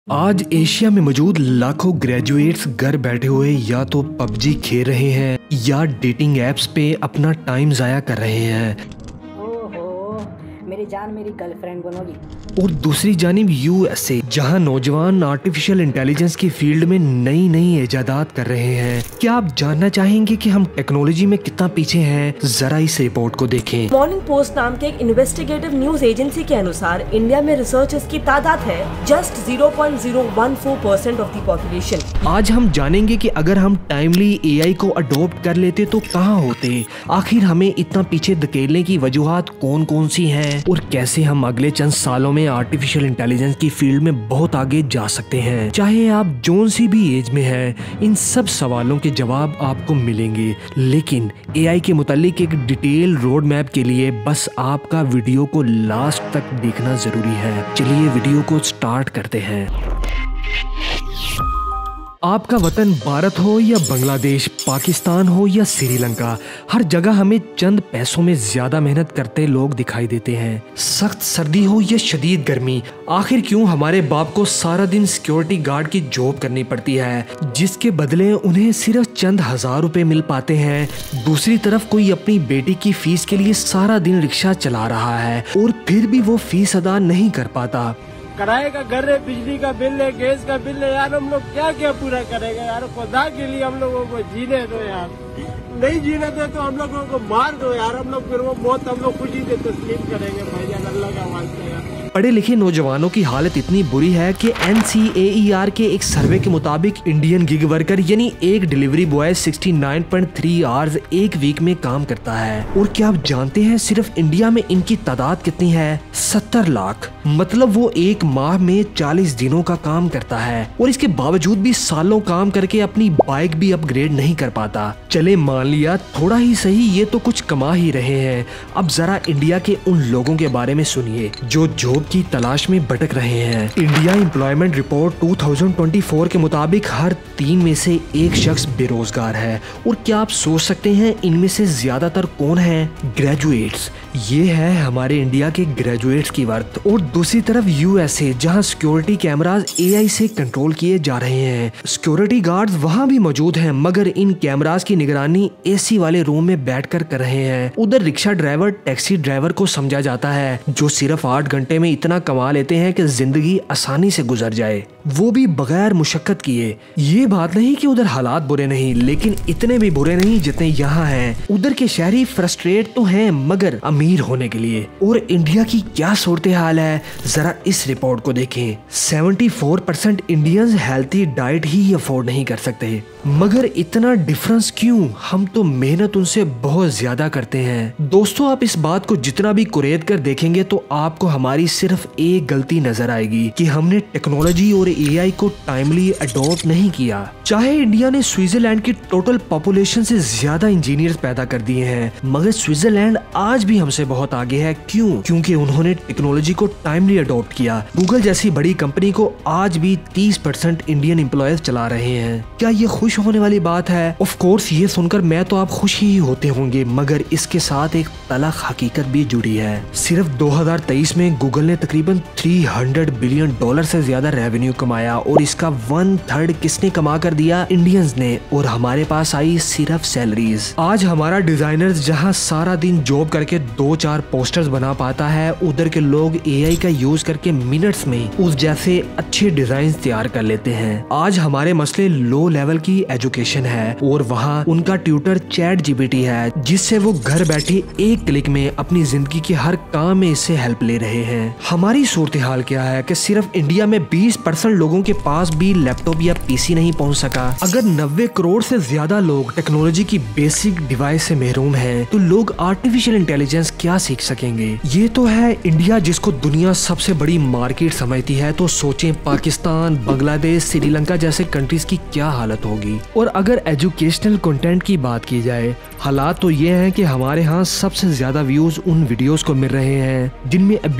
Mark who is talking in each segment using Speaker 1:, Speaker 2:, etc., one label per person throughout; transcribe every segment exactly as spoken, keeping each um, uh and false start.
Speaker 1: आज एशिया में मौजूद लाखों ग्रेजुएट्स घर बैठे हुए या तो पबजी खेल रहे हैं या डेटिंग एप्स पे अपना टाइम जाया कर रहे हैं।
Speaker 2: ओहो, मेरी जान मेरी गर्लफ्रेंड बनोगी।
Speaker 1: और दूसरी जानिब यूएसए, जहां नौजवान आर्टिफिशियल इंटेलिजेंस की फील्ड में नई नई इजादात कर रहे हैं। क्या आप जानना चाहेंगे कि हम टेक्नोलॉजी में कितना पीछे हैं? जरा इस रिपोर्ट को देखें।
Speaker 3: मॉर्निंग पोस्ट नाम के एक इन्वेस्टिगेटिव न्यूज एजेंसी के अनुसार इंडिया में रिसर्चर्स की तादाद है just zero point zero one four percent of the population.
Speaker 1: आज हम जानेंगे कि अगर हम टाइमली एआई को अडॉप्ट कर लेते तो कहाँ होते, आखिर हमें इतना पीछे धकेलने की वजूहात कौन कौन सी हैं और कैसे हम अगले चंद सालों में आर्टिफिशियल इंटेलिजेंस की फील्ड में बहुत आगे जा सकते हैं। चाहे आप जोन सी भी एज में हैं, इन सब सवालों के जवाब आपको मिलेंगे। लेकिन एआई के मुतालिक एक डिटेल रोड मैप के लिए बस आपका वीडियो को लास्ट तक देखना जरूरी है। चलिए वीडियो को स्टार्ट करते हैं। आपका वतन भारत हो या बांग्लादेश, पाकिस्तान हो या श्रीलंका, हर जगह हमें चंद पैसों में ज्यादा मेहनत करते लोग दिखाई देते हैं। सख्त सर्दी हो या शदीद गर्मी, आखिर क्यों हमारे बाप को सारा दिन सिक्योरिटी गार्ड की जॉब करनी पड़ती है, जिसके बदले उन्हें सिर्फ चंद हजार रुपए मिल पाते हैं। दूसरी तरफ कोई अपनी बेटी की फीस के लिए सारा दिन रिक्शा चला रहा है और फिर भी वो फीस अदा नहीं कर पाता।
Speaker 4: किराए का घर है, बिजली का बिल है, गैस का बिल है, यार हम लोग क्या क्या पूरा करेंगे यार। खुदा के लिए हम लोगों को जीने दो यार, नहीं जीने दो तो हम लोगों को मार दो यार। हम लोग फिर वो मौत हम लोग खुशी से तस्लीम करेंगे भाई जान, अल्लाह का वास्ता यार।
Speaker 1: पढ़े लिखे नौजवानों की हालत इतनी बुरी है कि एन सी ए ई आर के एक सर्वे के मुताबिक इंडियन गिग वर्कर यानी एक delivery boy sixty nine point three hours एक वीक में काम करता है। और क्या आप जानते हैं सिर्फ इंडिया में इनकी तादाद कितनी है? सत्तर लाख। मतलब वो एक माह में चालीस दिनों का काम करता है और इसके बावजूद भी सालों काम करके अपनी बाइक भी अपग्रेड नहीं कर पाता। चले मान लिया थोड़ा ही सही, ये तो कुछ कमा ही रहे हैं। अब जरा इंडिया के उन लोगों के बारे में सुनिए जो जॉब की तलाश में भटक रहे हैं। इंडिया एम्प्लॉयमेंट रिपोर्ट दो हज़ार चौबीस के मुताबिक हर तीन में से एक शख्स बेरोजगार है। और क्या आप सोच सकते हैं इनमें से ज्यादातर कौन है? ग्रेजुएट्स। ये है हमारे इंडिया के ग्रेजुएट्स की वर्थ। और दूसरी तरफ यूएसए, जहां सिक्योरिटी कैमरास एआई से कंट्रोल किए जा रहे हैं। सिक्योरिटी गार्ड्स वहां भी मौजूद हैं, मगर इन कैमरास की निगरानी एसी वाले रूम में बैठकर कर रहे हैं। उधर रिक्शा ड्राइवर टैक्सी ड्राइवर को समझा जाता है जो सिर्फ आठ घंटे में इतना कमा लेते हैं कि जिंदगी आसानी से गुजर जाए, वो भी बगैर मुशक्कत किए। ये बात नहीं कि उधर हालात बुरे नहीं, लेकिन इतने भी बुरे नहीं जितने यहाँ हैं। उधर के शहरी फ्रस्ट्रेट तो हैं मगर अमीर होने के लिए। और इंडिया की क्या सूरत हाल है, जरा इस रिपोर्ट को देखें। चौहत्तर परसेंट इंडियंस हेल्थी डाइट ही अफोर्ड नहीं कर सकते। मगर इतना डिफरेंस क्यों? हम तो मेहनत उनसे बहुत ज्यादा करते हैं। दोस्तों, आप इस बात को जितना भी कुरेद कर देखेंगे तो आपको हमारी सिर्फ एक गलती नजर आएगी कि हमने टेक्नोलॉजी और एआई को टाइमली अडॉप्ट नहीं किया। चाहे इंडिया ने स्विट्जरलैंड की टोटल पॉपुलेशन से ज्यादा इंजीनियर्स पैदा कर दिए हैं, मगर स्विट्जरलैंड आज भी हमसे बहुत आगे है। क्यों? क्योंकि उन्होंने टेक्नोलॉजी को टाइमली अडॉप्ट किया। गूगल जैसी बड़ी कंपनी को आज भी तीस परसेंट इंडियन एम्प्लॉयज चला रहे हैं। क्या ये खुश होने वाली बात है? ऑफ कोर्स ये सुनकर मैं तो आप खुश ही होते होंगे, मगर इसके साथ एक तलख हकीकत भी जुड़ी है। सिर्फ दो हज़ार तेईस में गूगल ने तकरीबन तीन सौ बिलियन डॉलर से ज्यादा रेवेन्यू कमाया और इसका वन थर्ड किसने कमा कर दिया? इंडियंस ने। और हमारे पास आई सिर्फ सैलरीज। आज हमारा डिजाइनर्स जहां सारा दिन जॉब करके दो चार पोस्टर्स बना पाता है, उधर के लोग एआई का यूज करके मिनट्स में उस जैसे अच्छे डिजाइन तैयार कर लेते हैं। आज हमारे मसले लो लेवल की एजुकेशन है और वहाँ उनका ट्यूटर चैट जीपीटी है, जिससे वो घर बैठे एक क्लिक में अपनी जिंदगी के हर काम में इससे हेल्प ले रहे हैं। हमारी सूरत हाल क्या है कि सिर्फ इंडिया में बीस परसेंट लोगों के पास भी लैपटॉप या पीसी नहीं पहुंच सका। अगर नब्बे करोड़ से ज्यादा लोग टेक्नोलॉजी की बेसिक डिवाइस से महरूम हैं, तो लोग आर्टिफिशियल इंटेलिजेंस क्या सीख सकेंगे? ये तो है इंडिया जिसको दुनिया सबसे बड़ी मार्केट समझती है, तो सोचें पाकिस्तान, बांग्लादेश, श्रीलंका जैसे कंट्रीज की क्या हालत होगी। और अगर एजुकेशनल कंटेंट की बात की जाए, हालात तो ये हैं कि हमारे यहाँ सबसे ज्यादा व्यूज उन वीडियोस को मिल रहे हैं जिनमें अब्यूजिव लैंग्वेज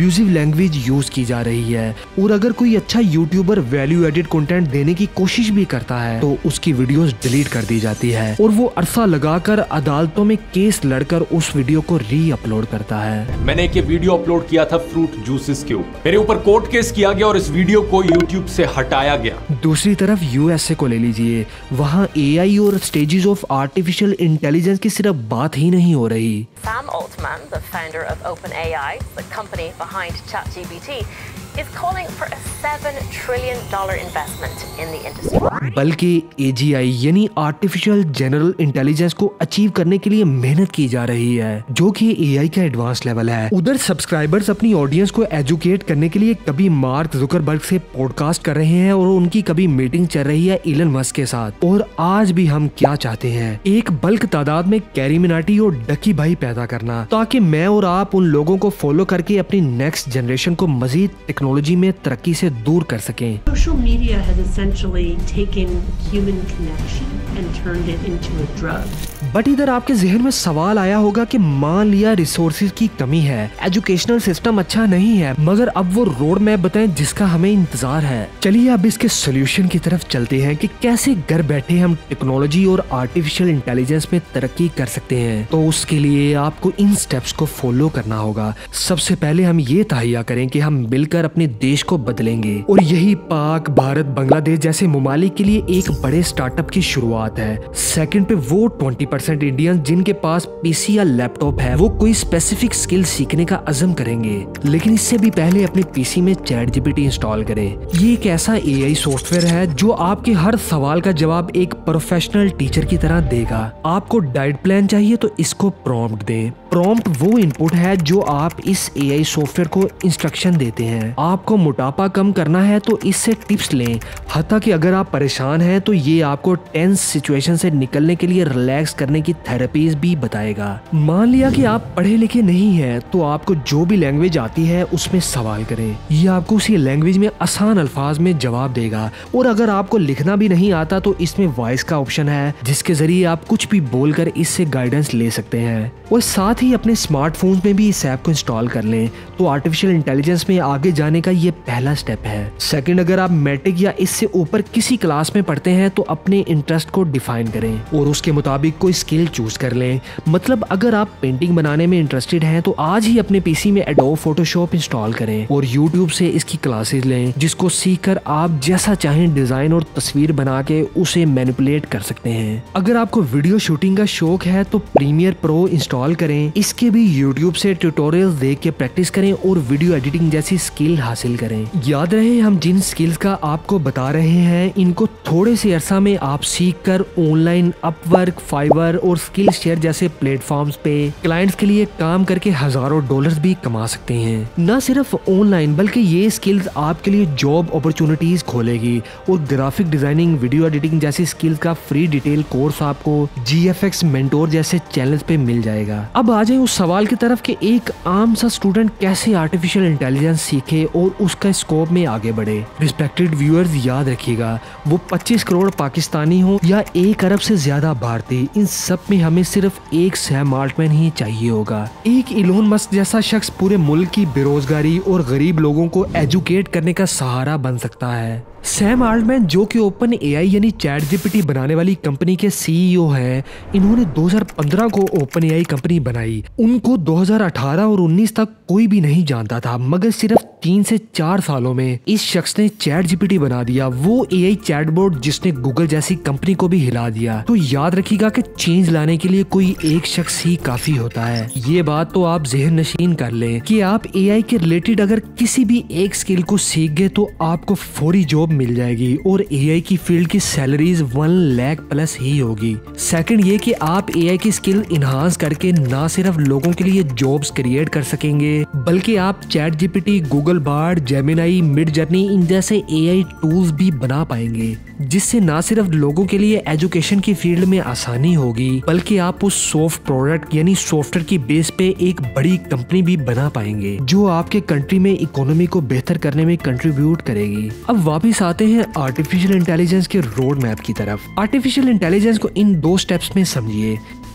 Speaker 1: लैंग्वेज यूज की जा रही है। और अगर कोई अच्छा यूट्यूबर वैल्यू एडेड कंटेंट देने की कोशिश भी करता है तो उसकी वीडियोस डिलीट कर दी जाती है और वो अरसा लगाकर अदालतों में केस लड़कर उस वीडियो को री अपलोड करता है।
Speaker 5: मैंने एक वीडियो अपलोड किया था फ्रूट जूसेस के ऊपर, मेरे ऊपर कोर्ट केस किया गया और इस वीडियो को यूट्यूब से हटाया गया।
Speaker 1: दूसरी तरफ यूएसए को ले लीजिए, वहाँ एआई और स्टेजेस ऑफ आर्टिफिशियल इंटेलिजेंस की सिर्फ बात ही नहीं हो रही।
Speaker 6: Sam Altman, the founder of OpenAI, the company behind ChatGPT, is calling for a seven trillion dollar investment in the industry.
Speaker 1: बल्कि ए जी आई यानी आर्टिफिशियल जनरल इंटेलिजेंस को अचीव करने के लिए मेहनत की जा रही है, जो कि एआई का एडवांस लेवल है। उधर सब्सक्राइबर्स अपनी ऑडियंस को एजुकेट करने के लिए कभी मार्क जुकरबर्ग से पॉडकास्ट कर रहे हैं और उनकी कभी मीटिंग चल रही है इलन मस्क के साथ। और आज भी हम क्या चाहते हैं, एक बल्क तादाद में कैरी मिनाटी और डकी भाई पैदा करना, ताकि मैं और आप उन लोगों को फॉलो करके अपनी नेक्स्ट जनरेशन को मजीद टेक्नोलॉजी में तरक्की से दूर कर सकें।
Speaker 7: Social media has essentially taken human connection and turned it into a drug.
Speaker 1: But इधर आपके जहन में सवाल आया होगा कि मान लिया रिसोर्सेज की कमी है, एजुकेशनल सिस्टम अच्छा नहीं है, मगर अब वो रोड मैप बताएं जिसका हमें इंतजार है। चलिए अब इसके सोल्यूशन की तरफ चलते हैं कि कैसे घर बैठे हम टेक्नोलॉजी और आर्टिफिशियल इंटेलिजेंस में तरक्की कर सकते हैं। तो उसके लिए आपको इन स्टेप्स को फॉलो करना होगा। सबसे पहले हम ये तहैया करें कि हम मिलकर अपने देश को बदलेंगे, और यही पाक, भारत, बांग्लादेश जैसे ममालिक के लिए एक बड़े स्टार्टअप की शुरुआत है। सेकंड पे वो ट्वेंटी परसेंट इंडियन जिनके पास पीसी या लैपटॉप है, वो कोई स्पेसिफिक स्किल सीखने का अज़म करेंगे, लेकिन इससे भी पहले अपने पीसी में चैट जीपीटी इंस्टॉल करें। ये एक ऐसा एआई सॉफ्टवेयर है जो आपके हर सवाल का जवाब एक प्रोफेशनल टीचर की तरह देगा। आपको डाइट प्लान चाहिए तो इसको प्रॉम्प्ट दें। प्रॉम्प्ट वो इनपुट है जो आप इस एआई सॉफ्टवेयर को इंस्ट्रक्शन देते हैं। आपको मोटापा कम करना है तो इससे टिप्स लें। हत्ता कि अगर आप परेशान हैं तो ये आपको टेंस सिचुएशन से निकलने के लिए रिलैक्स करने की थेरेपीज भी बताएगा। मान लिया कि आप पढ़े लिखे नहीं हैं तो आपको जो भी लैंग्वेज आती है उसमें सवाल करें, ये आपको उसी लैंग्वेज में आसान अल्फाज में जवाब देगा। और अगर आपको लिखना भी नहीं आता तो इसमें वॉइस का ऑप्शन है जिसके जरिए आप कुछ भी बोलकर इससे गाइडेंस ले सकते हैं। और साथ ही अपने स्मार्टफोन में भी इस ऐप को इंस्टॉल कर लें। तो आर्टिफिशियल इंटेलिजेंस में आगे जाने का ये पहला स्टेप है। सेकंड, अगर आप मैट्रिक या इससे ऊपर किसी क्लास में पढ़ते हैं तो अपने इंटरेस्ट को डिफाइन करें और उसके मुताबिक कोई स्किल चूज कर लें। मतलब अगर आप पेंटिंग बनाने में इंटरेस्टेड हैं तो आज ही अपने पीसी में एडोब फोटोशॉप इंस्टॉल करें और यूट्यूब से इसकी क्लासेस लें, जिसको सीखकर आप जैसा चाहें डिजाइन और तस्वीर बना के उसे मैनिपुलेट कर सकते हैं। अगर आपको वीडियो शूटिंग का शौक है तो प्रीमियर प्रो इंस्टॉल करें। इसके भी यूट्यूब से ट्यूटोरियल्स देख के प्रैक्टिस करें और वीडियो एडिटिंग जैसी स्किल हासिल करें। याद रहे हम जिन स्किल्स का आपको बता रहे हैं इनको थोड़े से अरसा में आप सीख कर ऑनलाइन अपवर्क, फाइवर और स्किल शेयर जैसे प्लेटफॉर्म्स पे क्लाइंट्स के लिए काम करके हजारों डॉलर्स भी कमा सकते हैं। न सिर्फ ऑनलाइन बल्कि ये स्किल्स आपके लिए जॉब अपॉर्चुनिटीज खोलेगी और ग्राफिक डिजाइनिंग, वीडियो एडिटिंग जैसी स्किल्स का फ्री डिटेल कोर्स आपको जी एफ एक्स मेंटोर जैसे चैनल्स पे मिल जाएगा। अब आ जाए उस सवाल की तरफ कि एक आम सा स्टूडेंट कैसे आर्टिफिशियल इंटेलिजेंस सीखे और उसका स्कोप में आगे बढ़े। रिस्पेक्टेड व्यूअर्स, याद रखिएगा वो पच्चीस करोड़ पाकिस्तानी हो या एक अरब से ज्यादा भारतीय, इन सब में हमें सिर्फ एक सैम आल्टमैन ही चाहिए होगा। एक इलोन मस्क जैसा शख्स पूरे मुल्क की बेरोजगारी और गरीब लोगों को एजुकेट करने का सहारा बन सकता है। सैम आल्टमैन जो कि ओपन एआई यानी चैट जीपीटी बनाने वाली कंपनी के सीईओ हैं, इन्होंने दो हज़ार पंद्रह को ओपन एआई कंपनी बनाई। उनको दो हज़ार अठारह और उन्नीस तक कोई भी नहीं जानता था, मगर सिर्फ तीन से चार सालों में इस शख्स ने चैट जीपीटी बना दिया, वो एआई चैटबॉट जिसने गूगल जैसी कंपनी को भी हिला दिया। तो याद रखिएगा कि चेंज लाने के लिए कोई एक शख्स ही काफी होता है। ये बात तो आप ज़हन नशीन कर लें कि आप एआई के रिलेटेड अगर किसी भी एक स्किल को सीख गए तो आपको फौरी जॉब मिल जाएगी और एआई की फील्ड की सैलरीज वन लाख प्लस ही होगी। सेकंड ये कि आप एआई की स्किल इन्हांस करके ना सिर्फ लोगों के लिए जॉब्स क्रिएट कर सकेंगे बल्कि आप chat GPT, Google Bard, Gemini, Midjourney इन जैसे एआई टूल्स भी बना पाएंगे, जिससे ना सिर्फ लोगों के लिए एजुकेशन की फील्ड में आसानी होगी बल्कि आप उस सॉफ्ट प्रोडक्ट यानी सॉफ्टवेयर की बेस पे एक बड़ी कंपनी भी बना पाएंगे जो आपके कंट्री में इकोनॉमी को बेहतर करने में कंट्रीब्यूट करेगी। अब वापस आते हैं आर्टिफिशियल इंटेलिजेंस के रोड मैप की तरफ। आर्टिफिशियल इंटेलिजेंस को इन दो स्टेप्स में समझिए।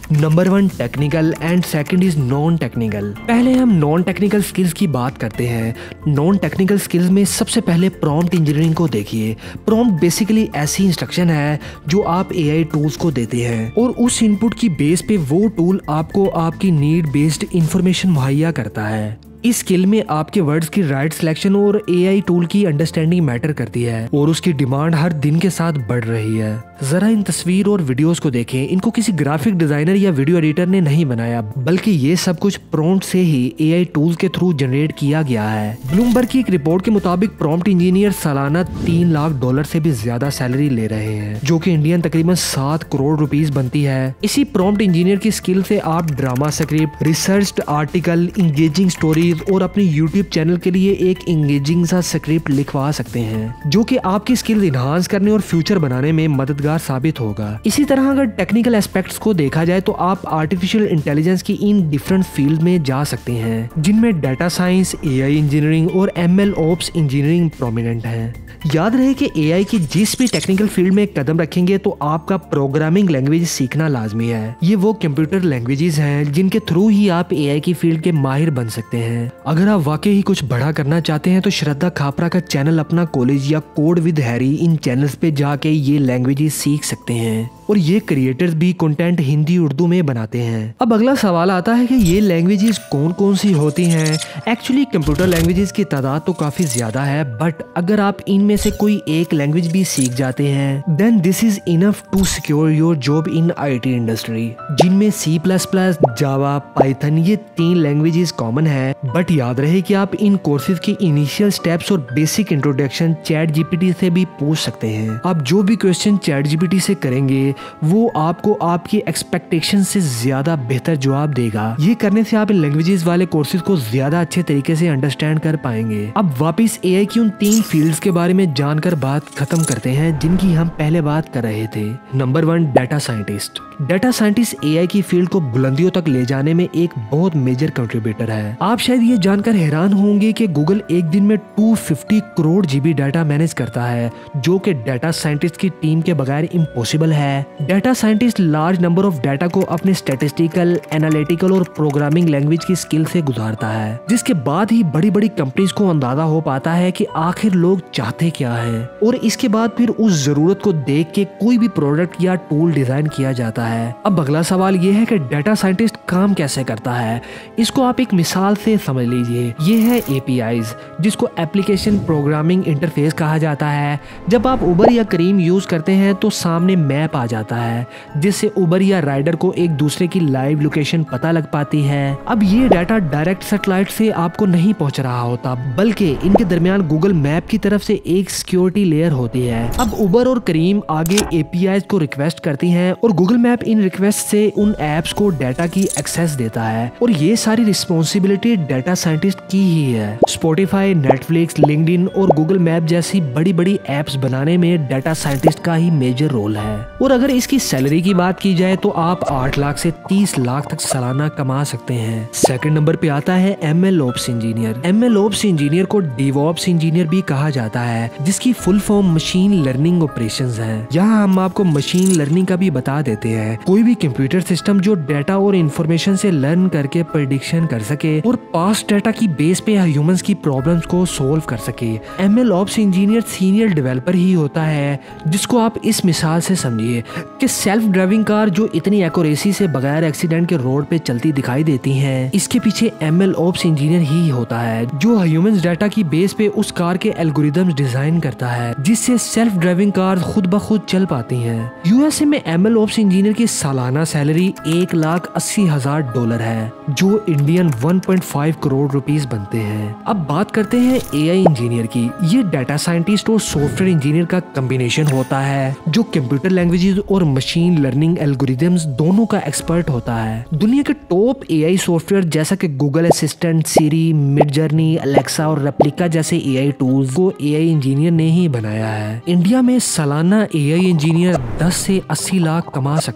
Speaker 1: Number one technical and second is non technical. पहले हम नॉन टेक्निकल स्किल्स की बात करते हैं। नॉन टेक्निकल स्किल्स में सबसे पहले प्रॉम्प्ट इंजीनियरिंग को देखिए। प्रॉम्प्ट बेसिकली ऐसी इंस्ट्रक्शन है जो आप एआई टूल्स को देते हैं और उस इनपुट की बेस पे वो टूल आपको आपकी नीड बेस्ड इंफॉर्मेशन मुहैया करता है। इस स्किल में आपके वर्ड्स की राइट सिलेक्शन और एआई टूल की अंडरस्टैंडिंग मैटर करती है और उसकी डिमांड हर दिन के साथ बढ़ रही है। जरा इन तस्वीर और वीडियोस को देखें। इनको किसी ग्राफिक डिजाइनर या वीडियो एडिटर ने नहीं बनाया, बल्कि ये सब कुछ प्रॉम्प्ट से ही एआई टूल्स के थ्रू जनरेट किया गया है। ब्लूमबर्ग की एक रिपोर्ट के मुताबिक प्रॉम्प्ट इंजीनियर सालाना तीन लाख डॉलर से भी ज्यादा सैलरी ले रहे हैं, जो कि इंडियन तकरीबन सात करोड़ रुपीस बनती है। इसी प्रॉम्प्ट इंजीनियर की स्किल से आप drama script, research article, engaging stories और अपने यूट्यूब चैनल के लिए एक इंगेजिंग सा स्क्रिप्ट लिखवा सकते हैं, जो कि आपकी स्किल्स इनहांस करने और फ्यूचर बनाने में मददगार साबित होगा। इसी तरह अगर टेक्निकल एस्पेक्ट्स को देखा जाए तो आप आर्टिफिशियल इंटेलिजेंस की इन डिफरेंट फील्ड में जा सकते हैं, जिनमें डाटा साइंस, एआई इंजीनियरिंग और एमएल ओप्स इंजीनियरिंग प्रोमिनेंट है। याद रहे कि एआई की जिस भी टेक्निकल फील्ड में कदम रखेंगे तो आपका प्रोग्रामिंग लैंग्वेज सीखना लाजमी है। ये वो कंप्यूटर लैंग्वेजेस हैं जिनके थ्रू ही आप एआई की फील्ड के माहिर बन सकते हैं। अगर आप वाकई ही कुछ बड़ा करना चाहते हैं तो श्रद्धा खापरा का चैनल अपना कॉलेज या कोड विद हैरी इन चैनल्स पे जाके ये लैंग्वेजेस सीख सकते हैं और ये क्रिएटर्स भी कंटेंट हिंदी उर्दू में बनाते हैं। अब अगला सवाल आता है कि ये लैंग्वेजेस कौन कौन सी होती हैं। एक्चुअली कंप्यूटर लैंग्वेजेस की तादाद तो काफी ज्यादा है, बट अगर आप इनमें से कोई एक लैंग्वेज भी सीख जाते हैं then this is enough to secure your job in IT industry, जिनमें C plus plus, Java, Python ये तीन लैंग्वेजेस कॉमन है। बट याद रहे कि आप इन कोर्सेज के इनिशियल स्टेप्स और बेसिक इंट्रोडक्शन चैट जीपीटी से भी पूछ सकते हैं। आप जो भी क्वेश्चन चैट जीपीटी से करेंगे वो आपको आपकी एक्सपेक्टेशन से ज्यादा बेहतर जवाब देगा। ये करने से आप इन लैंग्वेजेस वाले कोर्सेज को ज्यादा अच्छे तरीके से अंडरस्टैंड कर पाएंगे। अब वापस एआई की उन तीन फील्ड्स के बारे में जानकर बात खत्म करते हैं जिनकी हम पहले बात कर रहे थे। Number one, data scientist. Data scientist AI की फील्ड को बुलंदियों तक ले जाने में एक बहुत मेजर कंट्रीब्यूटर है। आप शायद ये जानकर हैरान होंगे कि गूगल एक दिन में दो सौ पचास करोड़ जीबी डाटा मैनेज करता है, जो कि डाटा साइंटिस्ट की टीम के बगैर इम्पॉसिबल है। Data scientist large number of data को अपने स्टैटिस्टिकल, एनालिटिकल और प्रोग्रामिंग लैंग्वेज की स्किल से गुजारता है, जिसके बाद ही बड़ी बड़ी कंपनीज को अंदाजा हो पाता है कि आखिर लोग चाहते क्या है और इसके बाद फिर उस जरूरत को देख के कोई भी प्रोडक्ट या टूल डिजाइन किया जाता है। अब अगला सवाल ये है कि डाटा साइंटिस्ट काम कैसे करता है। इसको आप एक मिसाल से समझ लीजिए। ये है एपीआईज, जिसको एप्लीकेशन प्रोग्रामिंग इंटरफेस कहा जाता है। जब आप उबर या करीम यूज करते हैं तो सामने मैप आ जाता है, जिससे उबर या राइडर को एक दूसरे की लाइव लोकेशन पता लग पाती है। अब ये डाटा डायरेक्ट सैटेलाइट से आपको नहीं पहुंच रहा होता, बल्कि इनके दरमियान गूगल मैप की तरफ से एक सिक्योरिटी लेयर होती है। अब उबर और करीम आगे एपीआईज को रिक्वेस्ट करती हैं और गूगल मैप इन रिक्वेस्ट से उन एप्स को डाटा की एक्सेस देता है और ये सारी रिस्पॉन्सिबिलिटी डाटा साइंटिस्ट की ही है। स्पॉटिफाई, नेटफ्लिक्स, लिंक्डइन और गूगल मैप जैसी बड़ी बड़ी एप्स बनाने में डाटा साइंटिस्ट का ही मेजर रोल है। और अगर इसकी सैलरी की बात की जाए तो आप आठ लाख से तीस लाख तक सालाना कमा सकते हैं। सेकंड नंबर पे आता है ML ops engineer. ML ops engineer को डीवॉप्स इंजीनियर भी कहा जाता है, जिसकी full form machine learning operations है। यहाँ हम आपको मशीन लर्निंग का भी बता देते हैं। कोई भी कंप्यूटर सिस्टम जो डाटा और इंफॉर्मेशन से लर्न करके प्रेडिक्शन कर सके और पास्ट डाटा की बेस पे ह्यूमंस की प्रॉब्लम्स को सोल्व कर सके। ML ops engineer senior developer ही होता है, जिसको आप इस मिसाल से समझिए कि सेल्फ ड्राइविंग कार जो इतनी एक्यूरेसी से बगैर एक्सीडेंट के रोड पे चलती दिखाई देती हैं, इसके पीछे एमएल ओप्स इंजीनियर ही होता है, जो ह्यूमंस डाटा की बेस पे उस कार के एल्गोरिदम्स डिजाइन करता है, जिससे सेल्फ ड्राइविंग कार खुद ब खुद चल पाती हैं। यूएसए में एमएल ओप्स इंजीनियर की सालाना सैलरी एक लाख अस्सी हजार डॉलर है, जो Indian one point five crore rupees बनते हैं। अब बात करते हैं एआई इंजीनियर की। ये डाटा साइंटिस्ट और सॉफ्टवेयर इंजीनियर का कॉम्बिनेशन होता है, जो कंप्यूटर लैंग्वेजेस और मशीन लर्निंग एल्गोरिदम्स दोनों का एक्सपर्ट होता है। दुनिया के टॉप एआई सॉफ्टवेयर जैसा कि Google assistant, Siri, Midjourney, Alexa और रेप्लिका जैसे एआई टूल्स को एआई इंजीनियर ने ही बनाया है। इंडिया में सालाना एआई इंजीनियर दस से अस्सी लाख कमा सकता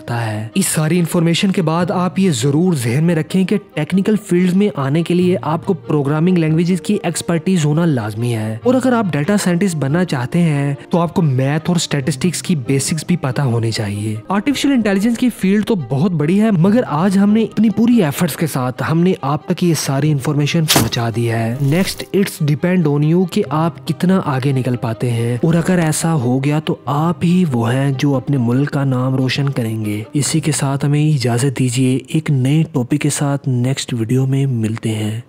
Speaker 1: जाता है। इस सारी इन्फॉर्मेशन के बाद आप ये जरूर जहन में रखें कि टेक्निकल फील्ड में आने के लिए आपको प्रोग्रामिंग लैंग्वेजेस की एक्सपर्टीज होना लाजमी है, और अगर आप डाटा साइंटिस्ट बनना चाहते हैं तो आपको मैथ और स्टैटिस्टिक्स की बेसिक्स भी पता होनी चाहिए। आर्टिफिशियल इंटेलिजेंस की फील्ड तो बहुत बड़ी है, मगर आज हमने अपनी पूरी एफर्ट्स के साथ हमने आप तक ये सारी इन्फॉर्मेशन पहुंचा दी है। Next it's depend on you कि आप कितना आगे निकल पाते हैं, और अगर ऐसा हो गया तो आप ही वो हैं जो अपने मुल्क का नाम रोशन करेंगे। इसी के साथ हमें इजाजत दीजिए, एक नए टॉपिक के साथ नेक्स्ट वीडियो में मिलते हैं।